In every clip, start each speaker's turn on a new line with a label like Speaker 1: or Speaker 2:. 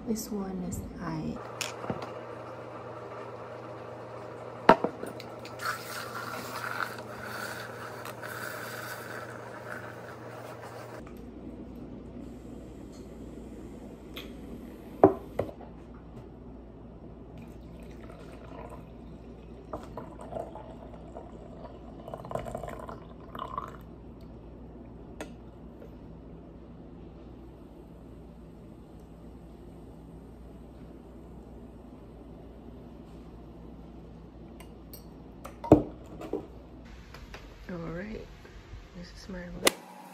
Speaker 1: This one is Alright, this is my room.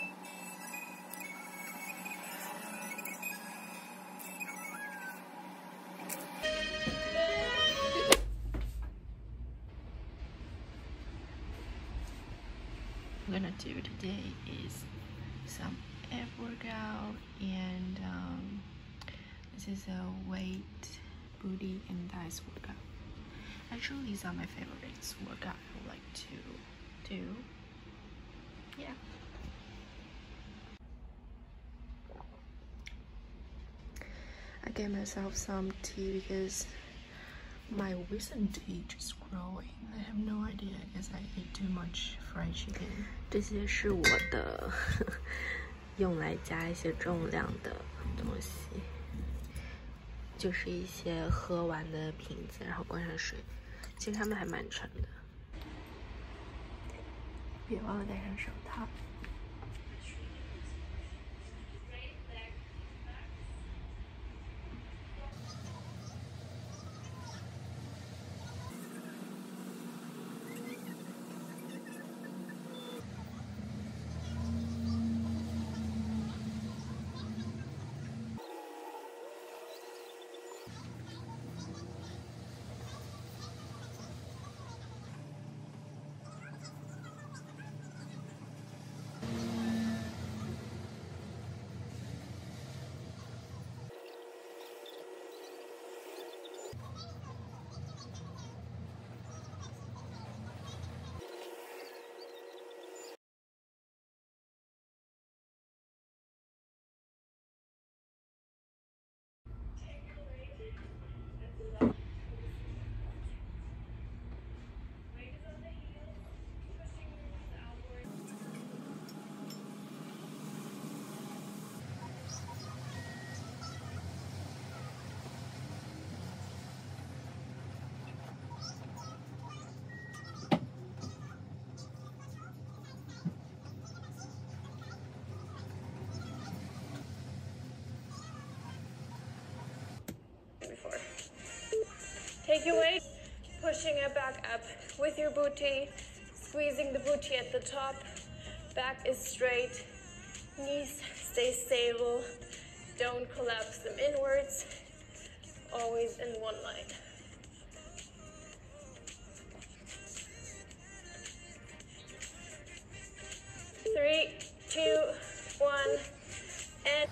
Speaker 1: What I'm gonna do today is some ab workout, and this is a weight, booty, and thighs workout. Actually, these are my favorites workout I would like to do. Yeah. I gave myself some tea because my wisdom teeth is growing. I have no idea. I guess I ate too much fried chicken. 这些是我的用来加一些重量的东西，就是一些喝完的瓶子，然后灌上水。其实它们还蛮沉的。别忘了戴上手套。
Speaker 2: Take your weight, pushing it back up with your booty, squeezing the booty at the top. Back is straight, knees stay stable, don't collapse them inwards, always in one line. Three, two, one, and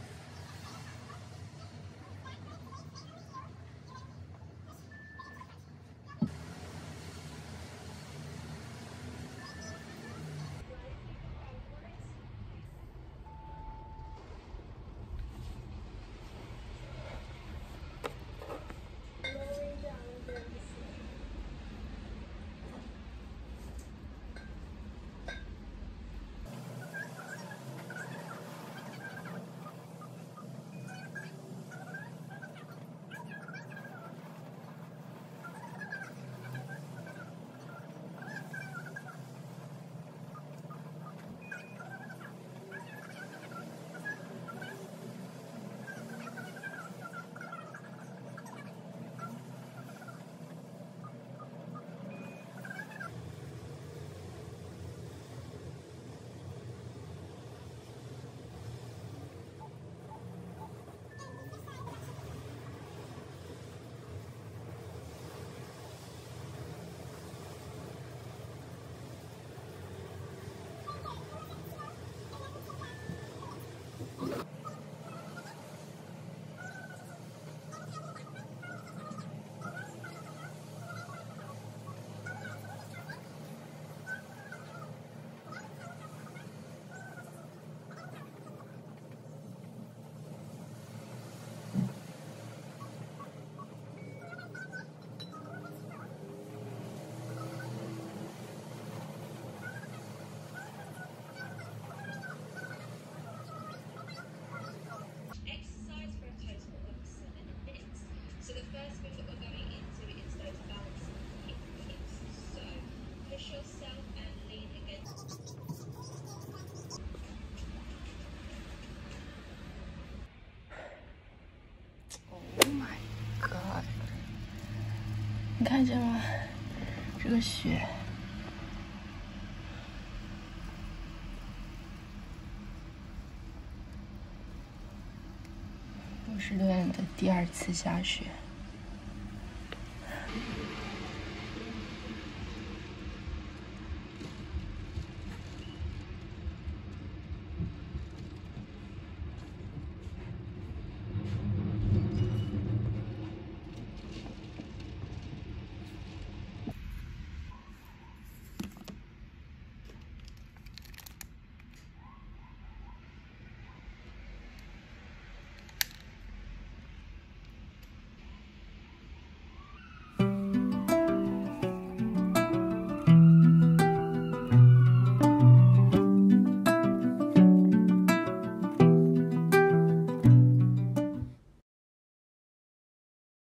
Speaker 1: 看见吗？这个雪。波士顿的第2次下雪。